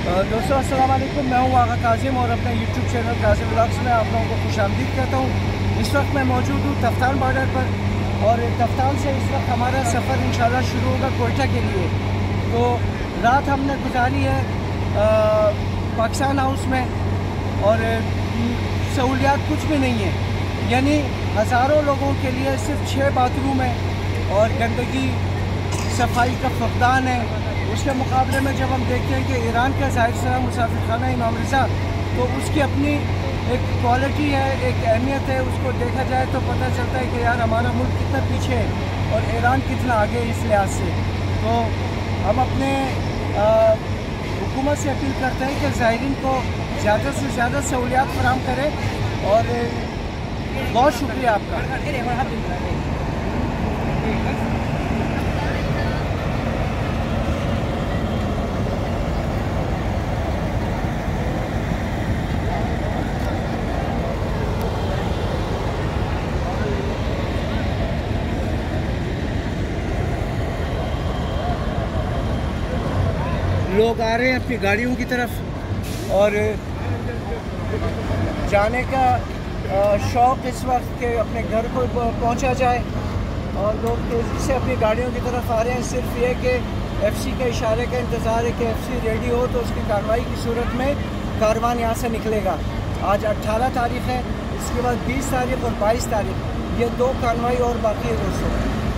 दोस्तों अस्सलाम वालेकुम, मैं हूँ आगा काजिम और अपने यूट्यूब चैनल काजिम व्लॉग्स में आप लोगों को खुशामदीद कहता हूँ। इस वक्त मैं मौजूद हूँ तफ्तान बॉर्डर पर और तफ्तान से इस वक्त हमारा सफ़र इंशाल्लाह शुरू होगा कोयटा के लिए। तो रात हमने गुजारी है पाकिस्तान हाउस में और सहूलियात कुछ भी नहीं है, यानी हज़ारों लोगों के लिए सिर्फ 6 बाथरूम है और गंदगी सफाई का फकदान है। उसके मुकाबले में जब हम देखते हैं कि ईरान का ज़ाहिर सा मुसाफिर खाना इमाम रिज़ा, तो उसकी अपनी एक क्वालिटी है, एक अहमियत है। उसको देखा जाए तो पता चलता है कि यार हमारा मुल्क कितना पीछे है और ईरान कितना आगे है इस लिहाज से। तो हम अपने हुकूमत से अपील करते हैं कि ज़ायरीन को ज़्यादा से ज़्यादा सहूलियात फराहम करें और बहुत शुक्रिया आपका। लोग आ रहे हैं अपनी गाड़ियों की तरफ और जाने का शौक़ इस वक्त के अपने घर को पहुंचा जाए और लोग तेज़ी से अपनी गाड़ियों की तरफ आ रहे हैं। सिर्फ ये कि एफसी के इशारे का इंतज़ार है कि एफसी रेडी हो तो उसकी कार्रवाई की सूरत में कारवान यहाँ से निकलेगा। आज 18 तारीख़ है, इसके बाद 20 तारीख़ और 22 तारीख़, ये 2 कार्रवाई और बाकी है दोस्तों।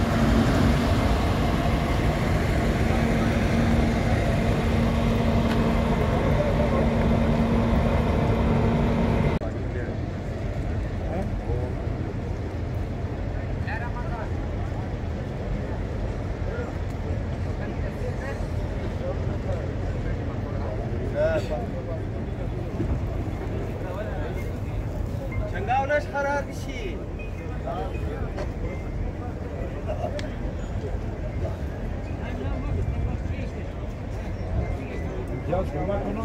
Çangaulaş karar bir şey. Ya şuna kono.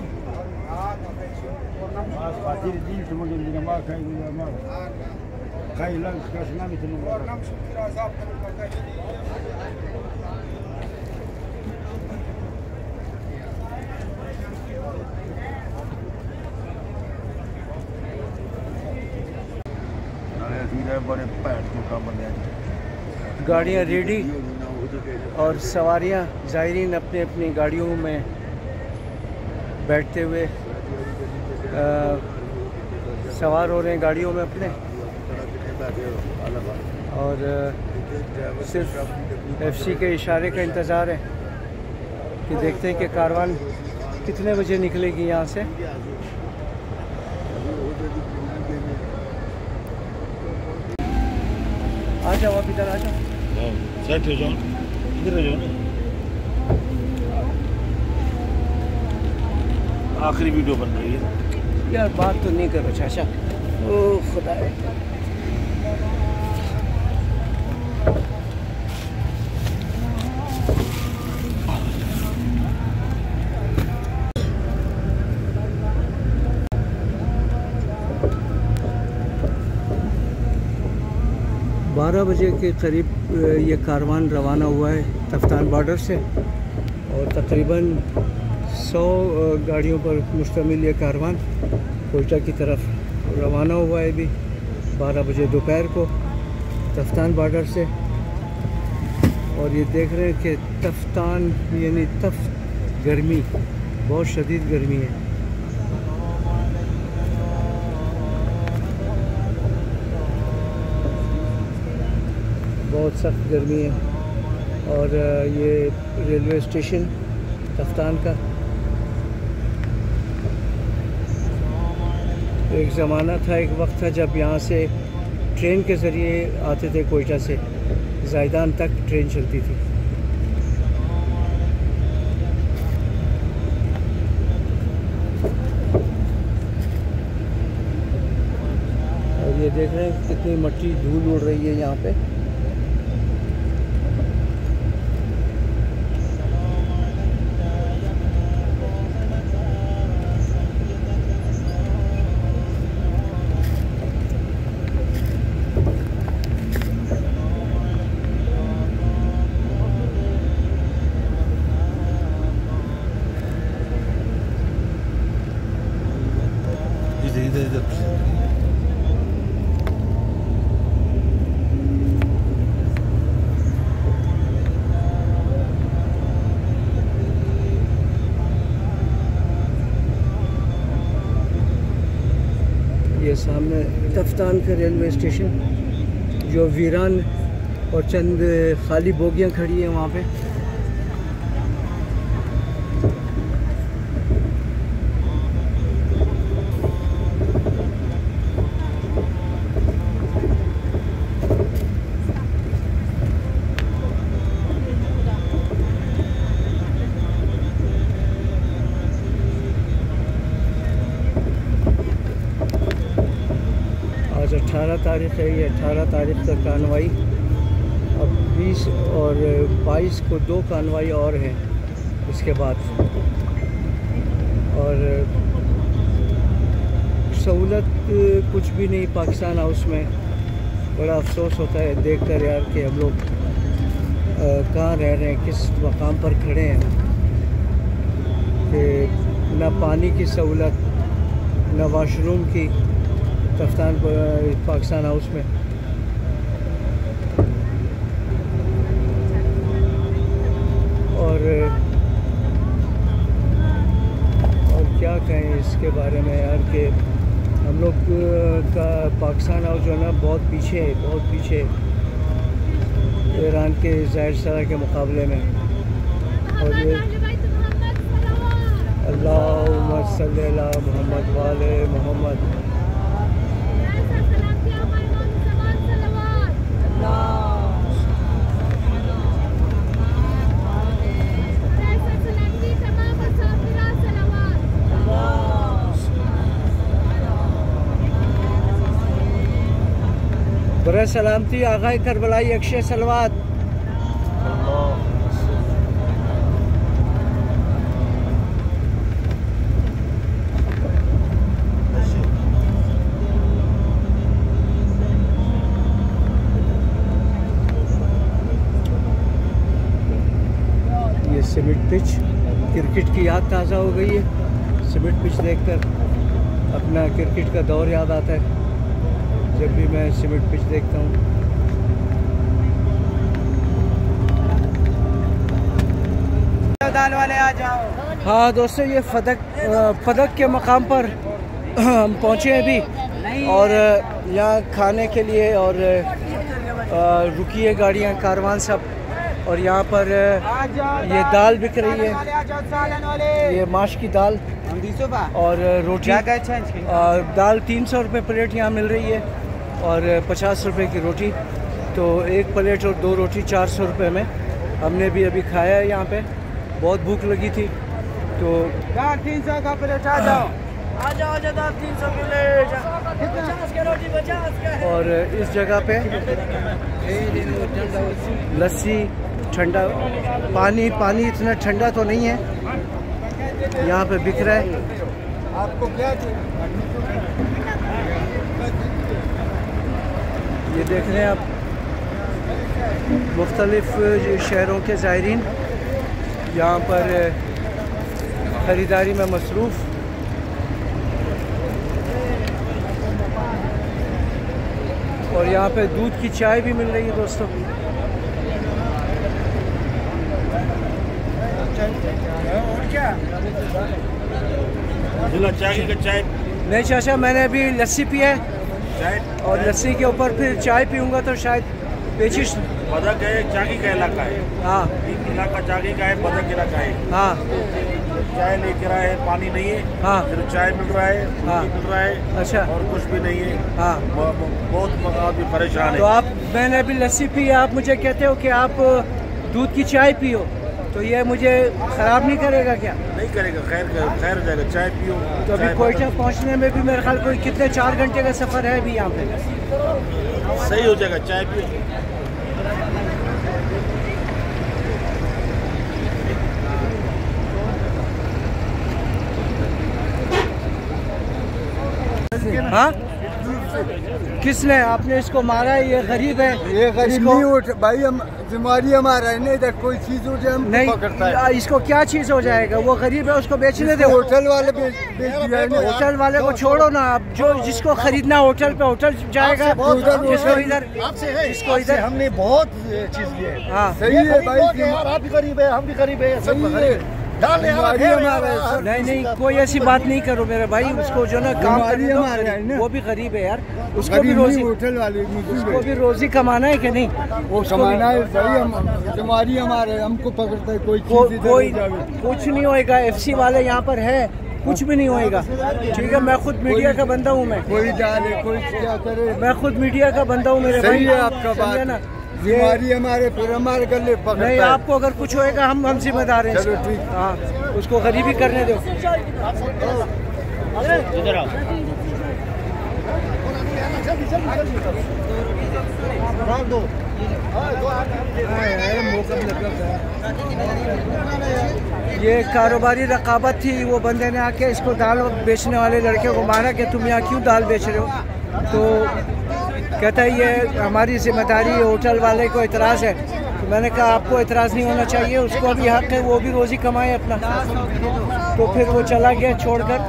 Mas fatir değil cuma günü ama kaydı ama. Kayılan çıkasına mı tunu var? गाड़ियाँ रेडी और सवारियाँ ज़ायरीन अपने अपनी गाड़ियों में बैठते हुए सवार हो रहे हैं गाड़ियों में अपने, और सिर्फ एफसी के इशारे का इंतज़ार है कि देखते हैं कि कारवान कितने बजे निकलेगी यहाँ से। आ जाओ, आप इधर आ जाओ, सेट हो जाओ, इधर हो जाओ। आखिरी वीडियो बन रही है यार, बात तो नहीं करो चाचा। ओह खुदा, 12 बजे के करीब ये कारवान रवाना हुआ है तफ्तान बॉर्डर से और तकरीबन 100 गाड़ियों पर मुश्तमिल ये कारवान कोयटा की तरफ रवाना हुआ है। अभी 12 बजे दोपहर को तफ्तान बॉर्डर से, और ये देख रहे हैं कि तफ्तान यानी तफ्त गर्मी, बहुत शदीद गर्मी है। बहुत सख्त गर्मी है। और ये रेलवे स्टेशन तफ्तान का, एक ज़माना था, एक वक्त था जब यहाँ से ट्रेन के ज़रिए आते थे, कोयटा से ज़ायदान तक ट्रेन चलती थी। और ये देख रहे हैं कितनी मट्टी धूल उड़ रही है यहाँ पे। ये सामने तफ्तान का रेलवे स्टेशन जो वीरान और चंद खाली बोगियां खड़ी हैं वहाँ पे। आज 18 तारीख है, ये 18 तारीख तक कानवाई, अब 20 और 22 को 2 कानवाई और हैं इसके बाद। और सहूलत कुछ भी नहीं पाकिस्तान हाउस में। बड़ा अफसोस होता है देखकर यार कि हम लोग कहाँ रह रहे हैं, किस मकाम पर खड़े हैं कि ना पानी की सहूलत, ना वाशरूम की तफ्तान पाकिस्तान हाउस में। और क्या कहें इसके बारे में यार कि हम लोग का पाकिस्तान हाउस जो है ना बहुत पीछे है, बहुत पीछे ईरान के ज़ाहिर सरा के मुकाबले में। और ये अल्लाहुम्मा सल्ली अला मुहम्मद वाले मोहम्मद। बरे सलामती आगाए करबलाई अक्षय सलवात। ये सीमेंट पिच, क्रिकेट की याद ताज़ा हो गई है। सीमेंट पिच देखकर अपना क्रिकेट का दौर याद आता है जब भी मैं सीमेंट पिच देखता हूँ। दाल वाले आ जाओ। हाँ दोस्तों, ये फदक के मकाम पर हम पहुँचे हैं अभी, और यहाँ खाने के लिए और रुकी है गाड़ियाँ कारवान सब। और यहाँ पर ये दाल बिक रही है, ये माश की दाल और रोटी। दाल 300 रुपये प्लेट यहाँ मिल रही है और 50 रुपये की रोटी। तो एक प्लेट और 2 रोटी 400 रुपये में। हमने भी अभी खाया है यहाँ पे, बहुत भूख लगी थी। तो 300 का प्लेट आ जाओ, आ जाओ 300 प्लेट, 50 की रोटी 50 का। और इस जगह पे लस्सी, ठंडा पानी इतना ठंडा तो नहीं है, यहाँ पे बिक रहा है। आपको क्या ये देख रहे हैं आप, मुख्तलिफ शहरों के ज़ायरीन यहाँ पर ख़रीदारी में मसरूफ़। और यहाँ पे दूध की चाय भी मिल रही है दोस्तों। और क्या चाय? नहीं चाचा, मैंने अभी लस्सी पिया है और लस्सी के ऊपर फिर चाय पीऊँगा तो शायद पेचिश। पदक है, चाकी का इलाका है। हाँ, इलाका चाकी का है, पदक इलाका है। हाँ, चाय लेकर आए, पानी नहीं है। हाँ, सिर्फ चाय मिल रहा है, हाँ, मिल रहा है। अच्छा, और कुछ भी नहीं है। हाँ, बहुत आदमी परेशान है। तो मैंने अभी लस्सी पी, आप मुझे कहते हो कि आप दूध की चाय पियो, तो ये मुझे ख़राब नहीं करेगा क्या? नहीं करेगा, खैर हो जाएगा। चाय पियो। तो अभी कोयटा पहुंचने में भी मेरे ख्याल कोई कितने 4 घंटे का सफ़र है अभी यहाँ पे। सही हो जाएगा, चाय पियो। हाँ किसने? आपने इसको मारा है? ये गरीब है, ये गरीब नहीं उठ भाई, हम बीमारी हमारा है, नहीं कोई चीज हो जाए हम नहीं पकड़ता है। इसको क्या चीज हो जाएगा? वो गरीब है, उसको बेचने दो। होटल वाले बेच दिया है। होटल वाले को छोड़ो ना, आप जो जिसको खरीदना होटल पे होटल जाएगा, जिसको इधर जिसको इधर हमने बहुत चीज की है। हाँ सही है भाई, आप भी गरीब है, हम भी गरीब है, सब गरीब है। नहीं कोई ऐसी बात नहीं करो मेरे भाई। उसको जो ना काम करने दो, वो भी गरीब है यार, उसको भी रोजी, होटल वाले उसको भी रोजी कमाना है कि नहीं? वो कमाना है भाई, हम बीमारी हमारे, हमको पकड़ता है कोई कोई कुछ नहीं होएगा। FC वाले यहाँ पर है, कुछ भी नहीं होएगा, ठीक है? मैं खुद मीडिया का बंदा हूँ, मैं कोई डाले कोई क्या करे, मैं खुद मीडिया का बंदा हूँ मेरे भाई। सही है आपका बात ना, बीमारी हमारे फिर हमारे गले पकड़ता है। नहीं, आपको अगर कुछ होएगा हम जिम्मेदार हैं। चलो ठीक, हाँ, उसको गरीबी करने दो। ये कारोबारी रकाबत थी, वो बंदे ने आके इसको दाल बेचने वाले लड़के को मारा कि तुम यहाँ क्यों दाल बेच रहे हो? तो कहता है ये हमारी जिम्मेदारी है, होटल वाले को इतराज़ है। तो मैंने कहा आपको इतराज़ नहीं होना चाहिए, उसको भी हक है, वो भी रोज़ी कमाए अपना। तो फिर वो चला गया छोड़कर।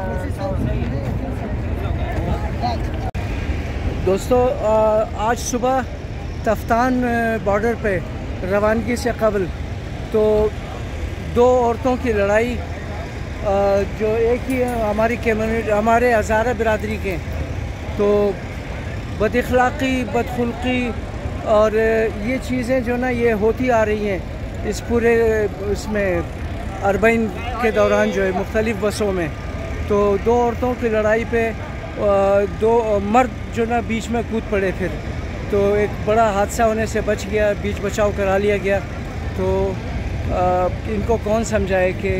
दोस्तों आज सुबह तफ्तान बॉर्डर पे रवानगी से कबल तो दो औरतों की लड़ाई, जो एक ही हमारी कम्युनिटी, हमारे हज़ारा बिरादरी के, तो बदअखलाक़ी, बदखुल्क़ी और ये चीज़ें जो ना ये होती आ रही हैं इस पूरे इसमें अरबईन के दौरान जो है मुख्तलिफ़ बसों में। तो दो औरतों की लड़ाई पे दो मर्द जो ना बीच में कूद पड़े, फिर तो एक बड़ा हादसा होने से बच गया, बीच बचाव करा लिया गया। तो इनको कौन समझाए कि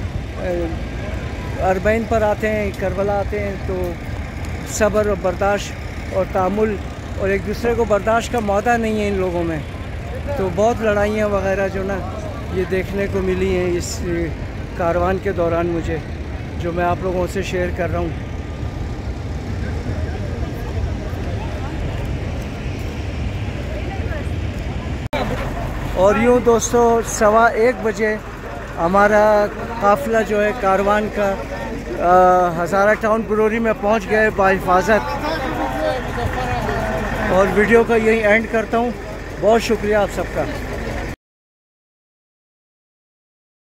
अरबईन पर आते हैं, करबला आते हैं, तो सब्र और बर्दाश्त और तामुल और एक दूसरे को बर्दाश्त का मौका नहीं है इन लोगों में। तो बहुत लड़ाइयाँ वगैरह जो ना ये देखने को मिली हैं इस कारवान के दौरान मुझे, जो मैं आप लोगों से शेयर कर रहा हूँ। और यूँ दोस्तों 1:15 बजे हमारा काफ़िला जो है कारवान का हज़ारा टाउन बरोरी में पहुंच गए बाहिफाजत। और वीडियो का यही एंड करता हूं। बहुत शुक्रिया आप सबका।